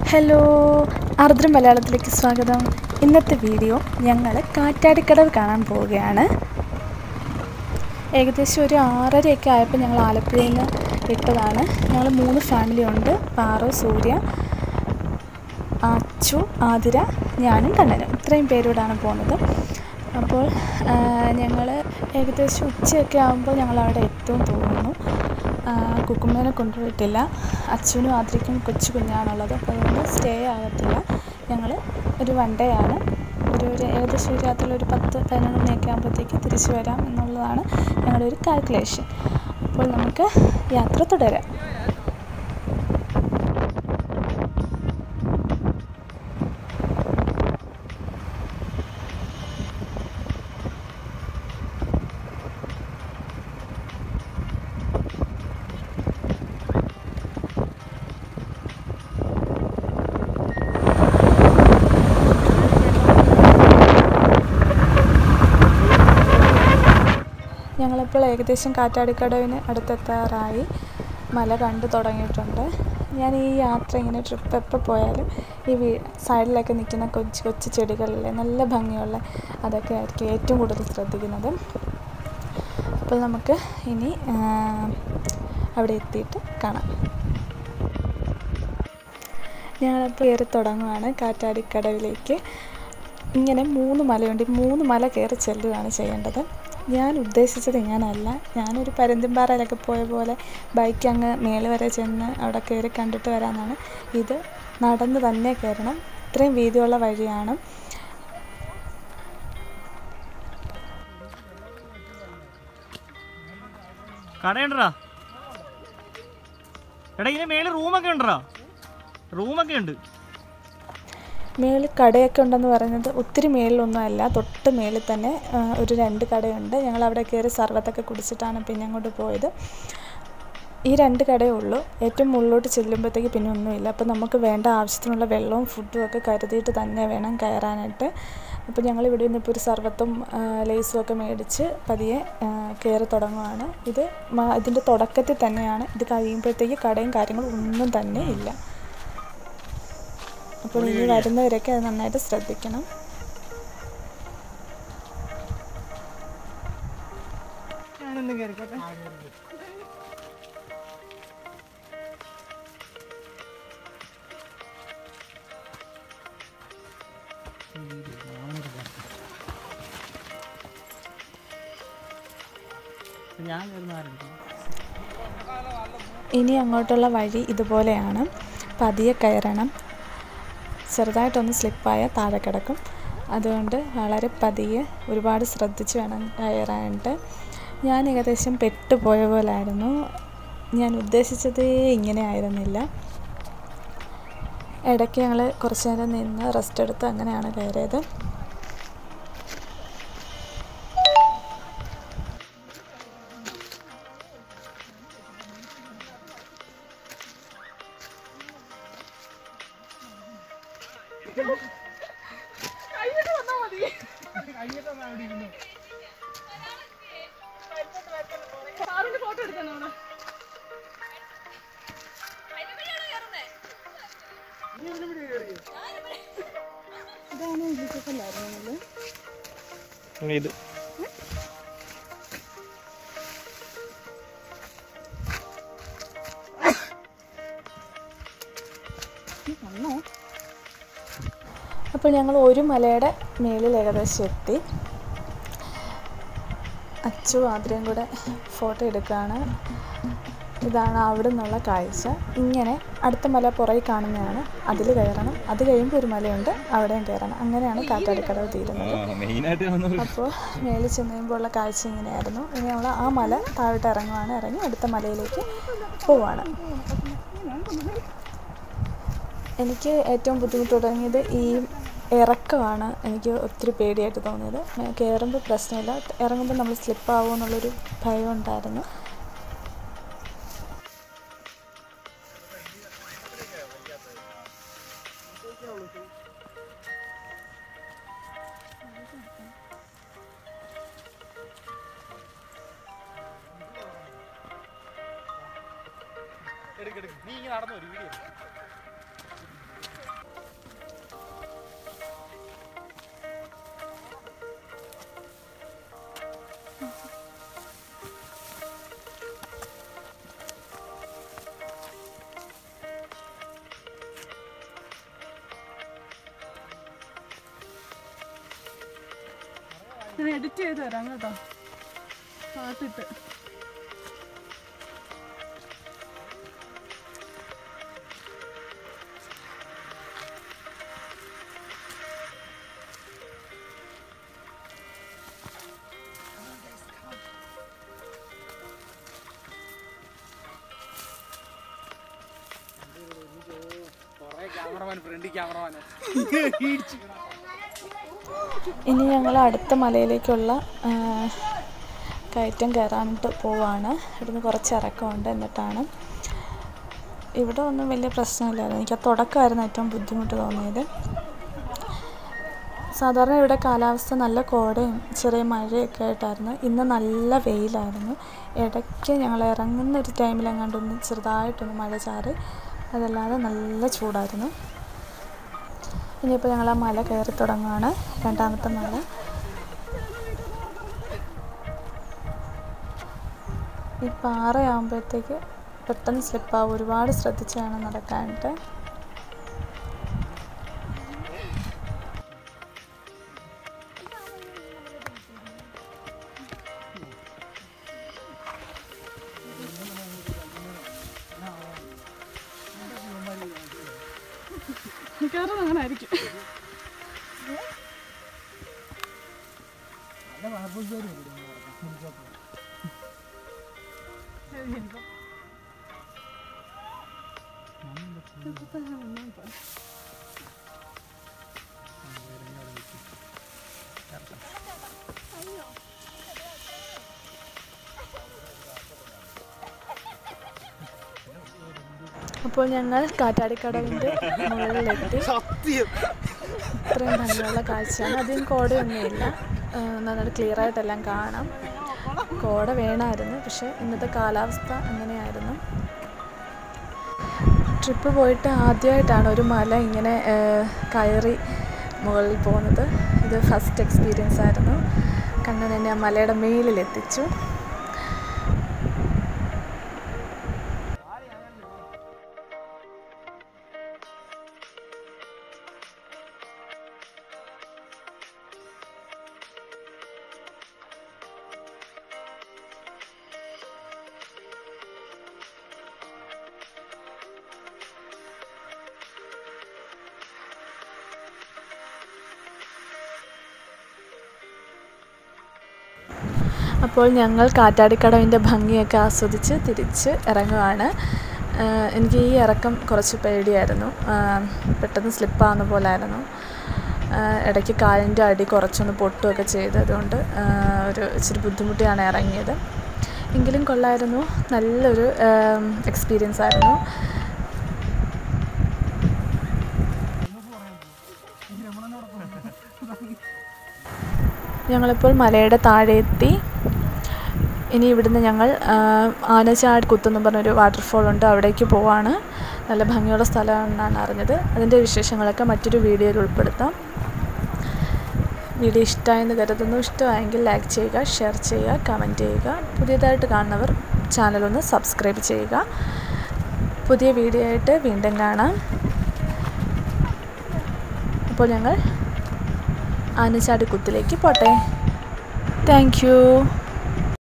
Hello, ആർദ്ര മലയാളത്തിലേക്ക് സ്വാഗതം. ഇന്നത്തെ വീഡിയോ ഞങ്ങൾ കാറ്റാടിക്കടവ് കാണാൻ പോവുകയാണ്. ഏകദേശം ഒരു 6:30 ആയപ്പോൾ ഞങ്ങൾ ആലപ്പുഴയിൽ നിന്ന് വിട്ടതാണ്. ഞങ്ങൾ 3 ഫാമിലി ഉണ്ട്. പാറു, സൂര്യ, അച്ചു, ആതിര, ഞാനും കണ്ണനും. ഇത്രയും പേരോടാണ് പോകുന്നത്. അപ്പോൾ ഞങ്ങൾ ഏകദേശം ഉച്ചയൊക്കെ ആകുമ്പോൾ ഞങ്ങളവിടെ എത്തും തോന്നുന്നു. കുക്കുമ്മേനെ കൊണ്ടുപോയിട്ടില്ല. അച്ഛനും ആതിരയ്ക്കും കൊച്ചു കുഞ്ഞാണുള്ളത്. അപ്പോൾ അതുകൊണ്ട് സ്റ്റേ ആകത്തില്ല. ഞങ്ങൾ ഒരു വൺ ഡേ ആണ്. ഏകദേശം ഒരു രാത്രി ഒരു 10-11 മണിയൊക്കെ ആകുമ്പോഴത്തേക്ക് തിരിച്ചു വരാം എന്നുള്ളതാണ് ഞങ്ങളുടെ ഒരു കാൽക്കുലേഷൻ. അപ്പോൾ നമുക്ക് യാത്ര തുടരാം. ഞങ്ങളിപ്പോൾ ഏകദേശം കാറ്റാടിക്കടവിന് അടുത്തെത്താറായി. മല കണ്ടു തുടങ്ങിയിട്ടുണ്ട്. ഞാൻ ഈ യാത്ര ഇങ്ങനെ ട്രിപ്പ് എപ്പോൾ പോയാലും ഈ സൈഡിലൊക്കെ നിൽക്കുന്ന കൊച്ചു കൊച്ചു ചെടികളിലെ നല്ല ഭംഗിയുള്ള അതൊക്കെ ആയിരിക്കും ഏറ്റവും കൂടുതൽ ശ്രദ്ധിക്കുന്നത്. അപ്പോൾ നമുക്ക് ഇനി അവിടെ എത്തിയിട്ട് കാണാം. ഞങ്ങളിപ്പോൾ കയറി തുടങ്ങുകയാണ് കാറ്റാടിക്കടവിലേക്ക്. ഇങ്ങനെ 3 മലയുണ്ട്. 3 മല കയറി ചെല്ലുകയാണ് ചെയ്യേണ്ടത്. ഞാൻ ഉദ്ദേശിച്ചത് ഇങ്ങനെയല്ല. ഞാനൊരു പരുന്തുംപാറയിലൊക്കെ പോയ പോലെ ബൈക്ക് അങ്ങ് മേളിൽ വരെ ചെന്ന് അവിടെ കയറി കണ്ടിട്ട് വരാമെന്നാണ്. ഇത് നടന്ന് തന്നെ കയറണം. ഇത്രയും വീതിയുള്ള വഴിയാണ്. കടയുണ്ടോ? എടാ, ഇതിന് മേളിൽ റൂമൊക്കെ ഉണ്ടോ? റൂമൊക്കെ ഉണ്ട്. മേളിൽ കടയൊക്കെ ഉണ്ടെന്ന് പറയുന്നത് ഒത്തിരി മേളിലൊന്നും അല്ല, തൊട്ട് മേളിൽ തന്നെ ഒരു 2 കടയുണ്ട്. ഞങ്ങൾ അവിടെ കയറി സർവത്തൊക്കെ കുടിച്ചിട്ടാണ് പിന്നെ അങ്ങോട്ട് പോയത്. ഈ 2 കടയേ ഉള്ളൂ. ഏറ്റവും മുകളിലോട്ട് ചെല്ലുമ്പോഴത്തേക്ക് പിന്നെ ഒന്നുമില്ല. അപ്പോൾ നമുക്ക് വേണ്ട ആവശ്യത്തിനുള്ള വെള്ളവും ഫുഡും ഒക്കെ കരുതിയിട്ട് തന്നെ വേണം കയറാനായിട്ട്. അപ്പോൾ ഞങ്ങൾ ഇവിടെ നിന്ന് ഇപ്പോൾ ഒരു സർവത്തും ലേസും ഒക്കെ മേടിച്ച് പതിയെ കയറി തുടങ്ങുകയാണ്. ഇതിൻ്റെ തുടക്കത്തിൽ തന്നെയാണ്. ഇത് കഴിയുമ്പോഴത്തേക്ക് കടയും കാര്യങ്ങളും ഒന്നും തന്നെ ഇല്ല. അപ്പോൾ ഇനി വരുന്നവരൊക്കെ അത് നന്നായിട്ട് ശ്രദ്ധിക്കണം. ഇനി അങ്ങോട്ടുള്ള വഴി ഇതുപോലെയാണ്. പതിയെ കയറണം. ചെറുതായിട്ടൊന്ന് സ്ലിപ്പായാൽ താഴെ കിടക്കും. അതുകൊണ്ട് വളരെ പതിയെ ഒരുപാട് ശ്രദ്ധിച്ച് വേണം കയറാനായിട്ട്. ഞാൻ ഏകദേശം പെട്ടുപോയ പോലായിരുന്നു. ഞാൻ ഉദ്ദേശിച്ചതേ ഇങ്ങനെ ആയിരുന്നില്ല. ഇടയ്ക്ക് ഞങ്ങൾ കുറച്ച് നേരം നിന്ന് റെസ്റ്റ് എടുത്ത് അങ്ങനെയാണ് കയറിയത്. ഇത് അപ്പോൾ ഞങ്ങൾ ഒരു മലയുടെ മേളിൽ ഏകദേശം എത്തി. അച്ചു ആദ്യം കൂടെ ഫോട്ടോ എടുക്കുകയാണ്. ഇതാണ് അവിടെ നിന്നുള്ള കാഴ്ച. ഇങ്ങനെ അടുത്ത മല പുറകിൽ കാണുന്നതാണ്. അതിൽ കയറണം. അത് കഴിയുമ്പോൾ ഒരു മലയുണ്ട്, അവിടെയും കയറണം. അങ്ങനെയാണ് കാറ്റാടിക്കടവ് തീരുന്നത്. അപ്പോൾ മേളിൽ ചെന്ന് കഴിയുമ്പോൾ ഉള്ള കാഴ്ച ഇങ്ങനെയായിരുന്നു. ഇനി നമ്മൾ ആ മല താഴോട്ട് ഇറങ്ങി അടുത്ത മലയിലേക്ക് പോവാണ്. എനിക്ക് ഏറ്റവും ബുദ്ധിമുട്ട് തുടങ്ങിയത് ഈ ഇറക്കമാണ്. എനിക്ക് ഒത്തിരി പേടിയായിട്ട് തോന്നിയത്. കയറുമ്പോൾ പ്രശ്നമില്ല, ഇറങ്ങുമ്പോൾ നമ്മൾ സ്ലിപ്പാകുമോ എന്നുള്ളൊരു ഭയം ഉണ്ടായിരുന്നു. നീ നടന്നോ ഒരു വീഡിയോ ഞാൻ എഡിറ്റ് ചെയ്ത് തരാം കേട്ടോ, പാട്ടിട്ട്. ഇനി ഞങ്ങൾ അടുത്ത മലയിലേക്കുള്ള കയറ്റം കയറാനായിട്ട് പോവാണ്. ഇവിടുന്ന് കുറച്ച് ഇറക്കമുണ്ട്. എന്നിട്ടാണ് ഇവിടെ ഒന്നും വലിയ പ്രശ്നമില്ലായിരുന്നു. എനിക്ക് ആ തുടക്കമായിരുന്നു ഏറ്റവും ബുദ്ധിമുട്ട് തോന്നിയത്. സാധാരണ ഇവിടെ കാലാവസ്ഥ നല്ല കോടയും ചെറിയ മഴയൊക്കെ ആയിട്ടായിരുന്നു. ഇന്ന് നല്ല വെയിലായിരുന്നു. ഇടയ്ക്ക് ഞങ്ങൾ ഇറങ്ങുന്ന ഒരു ടൈമിലെങ്ങാണ്ടൊന്ന് ചെറുതായിട്ടൊന്ന് മഴ ചാറി, അതല്ലാതെ നല്ല ചൂടായിരുന്നു. ഇനിയിപ്പോൾ ഞങ്ങൾ ആ മല കയറി തുടങ്ങുകയാണ്, രണ്ടാമത്തെ മല. ഈ പാറയാകുമ്പോഴത്തേക്ക് പെട്ടെന്ന് സ്ലിപ്പാവും. ഒരുപാട് ശ്രദ്ധിച്ച് വേണം നടക്കാനായിട്ട്. മിക്കവാറും അങ്ങനെ ആയിരിക്കും. അപ്പോൾ ഞങ്ങൾ കാറ്റാടിക്കടവിൻ്റെ മുകളിലെത്തി. ഇത്രയും ഭംഗിയുള്ള കാഴ്ചയാണ്. അധികം കോടയൊന്നുമില്ല, നന്നായിട്ട് ക്ലിയറായിട്ടെല്ലാം കാണാം. കോട വേണമായിരുന്നു, പക്ഷേ ഇന്നത്തെ കാലാവസ്ഥ അങ്ങനെയായിരുന്നു. ട്രിപ്പ് പോയിട്ട് ആദ്യമായിട്ടാണ് ഒരു മല ഇങ്ങനെ കയറി മുകളിൽ പോകുന്നത്. ഇത് ഫസ്റ്റ് എക്സ്പീരിയൻസ് ആയിരുന്നു. കണ്ണൻ എന്നെ ആ മലയുടെ മേലിലെത്തിച്ചു. അപ്പോൾ ഞങ്ങൾ കാറ്റാടിക്കടവിൻ്റെ ഭംഗിയൊക്കെ ആസ്വദിച്ച് തിരിച്ച് ഇറങ്ങുകയാണ്. എനിക്ക് ഈ ഇറക്കം കുറച്ച് പേടിയായിരുന്നു, പെട്ടെന്ന് സ്ലിപ്പാകുന്ന പോലായിരുന്നു. ഇടയ്ക്ക് കാലിൻ്റെ അടി കുറച്ചൊന്ന് പൊട്ടുകയൊക്കെ ചെയ്തതുകൊണ്ട് ഒരു ഇച്ചിരി ബുദ്ധിമുട്ടിയാണ് ഇറങ്ങിയത്. എങ്കിലും കൊള്ളായിരുന്നു, നല്ലൊരു എക്സ്പീരിയൻസ് ആയിരുന്നു. ഞങ്ങളിപ്പോൾ മലയുടെ താഴെ എത്തി. ഇനി ഇവിടുന്ന് ഞങ്ങൾ ആനച്ചാട് കുത്തെന്ന് പറഞ്ഞൊരു വാട്ടർഫോളുണ്ട്, അവിടേക്ക് പോവാണ്. നല്ല ഭംഗിയുള്ള സ്ഥലമാണെന്നാണ് അറിഞ്ഞത്. അതിൻ്റെ വിശേഷങ്ങളൊക്കെ മറ്റൊരു വീഡിയോയിൽ ഉൾപ്പെടുത്താം. വീഡിയോ ഇഷ്ടമായെന്ന് കരുതുന്നു. ഇഷ്ടമായെങ്കിൽ ലൈക്ക് ചെയ്യുക, ഷെയർ ചെയ്യുക, കമൻറ്റ് ചെയ്യുക. പുതിയതായിട്ട് കാണുന്നവർ ചാനലൊന്ന് സബ്സ്ക്രൈബ് ചെയ്യുക. പുതിയ വീഡിയോ ആയിട്ട് വീണ്ടും കാണാം. അപ്പോൾ ഞങ്ങൾ ആനച്ചാട് കുത്തിലേക്ക് പോട്ടെ. Thank U.